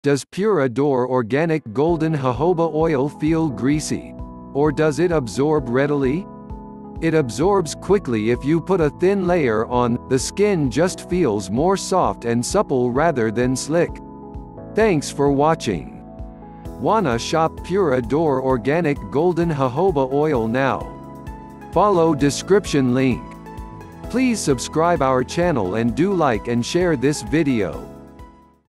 Does PURA Organic Golden Jojoba Oil feel greasy? Or does it absorb readily? It absorbs quickly if you put a thin layer on, the skin just feels more soft and supple rather than slick. Thanks for watching. Wanna shop PURA Organic Golden Jojoba Oil now? Follow description link. Please subscribe our channel and do like and share this video.